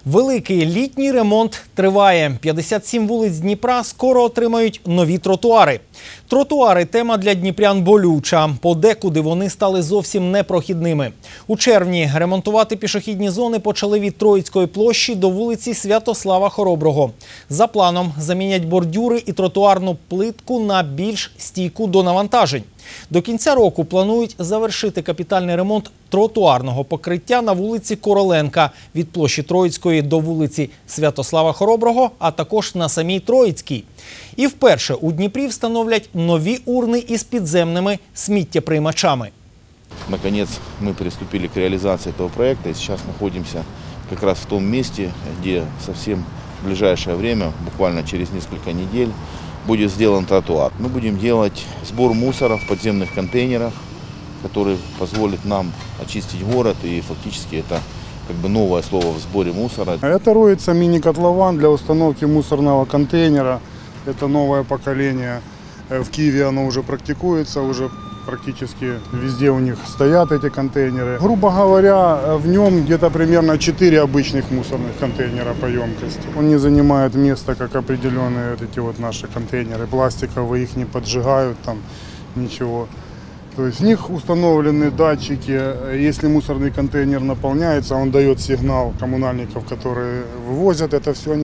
Великий літній ремонт триває. 57 вулиць Дніпра скоро отримають нові тротуари. Тротуари – тема для дніпрян болюча. Подекуди вони стали зовсім непрохідними. У червні ремонтувати пішохідні зони почали від Троїцької площі до вулиці Святослава Хороброго. За планом замінять бордюри і тротуарну плитку на більш стійку до навантажень. До кінця року планують завершити капітальний ремонт тротуарного покриття на вулиці Короленка від площі Троїцької до вулиці Святослава Хороброго, а також на самій Троїцькій. І вперше у Дніпрі встановлять нові урни із підземними сміттєприймачами. Наконец мы приступили к реализации этого проекта и сейчас находимся как раз в том месте, где совсем в ближайшее время, буквально через несколько недель, будет сделан тротуар. Мы будем делать сбор мусора в подземных контейнерах, который позволит нам очистить город, и фактически это как бы новое слово в сборе мусора. Это роется мини-котлован для установки мусорного контейнера. Это новое поколение. В Киеве оно уже практикуется, уже практически везде у них стоят эти контейнеры. Грубо говоря, в нем где-то примерно 4 обычных мусорных контейнера по емкости. Он не занимает места, как определенные вот эти вот наши контейнеры пластиковые, их не поджигают там, ничего. То есть в них установлены датчики. Если мусорный контейнер наполняется, он дает сигнал коммунальников, которые вывозят это все.